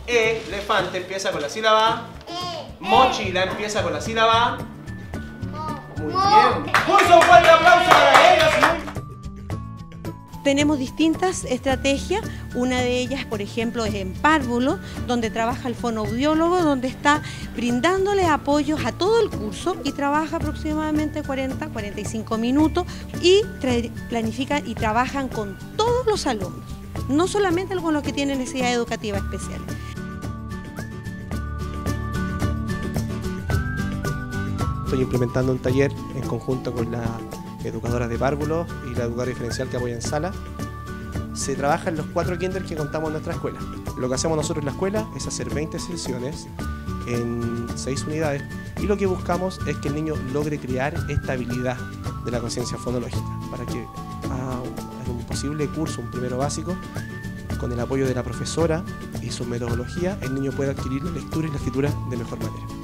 Elefante empieza con la sílaba mochila empieza con la sílaba muy bien. ¡Pulso un fuerte aplauso para ellos! Tenemos distintas estrategias, una de ellas, por ejemplo, es en párvulo, donde trabaja el fonoaudiólogo, donde está brindándole apoyos a todo el curso y trabaja aproximadamente 40-45 minutos y planifican y trabajan con todos los alumnos, no solamente con los que tienen necesidad educativa especial. Estoy implementando un taller en conjunto con la educadora de párvulos y la educadora diferencial que apoya en sala. Se trabaja en los 4 kinders que contamos en nuestra escuela. Lo que hacemos nosotros en la escuela es hacer 20 sesiones en 6 unidades y lo que buscamos es que el niño logre crear esta habilidad de la conciencia fonológica para que en un posible curso, un primero básico, con el apoyo de la profesora y su metodología, el niño pueda adquirir la lectura y la escritura de mejor manera.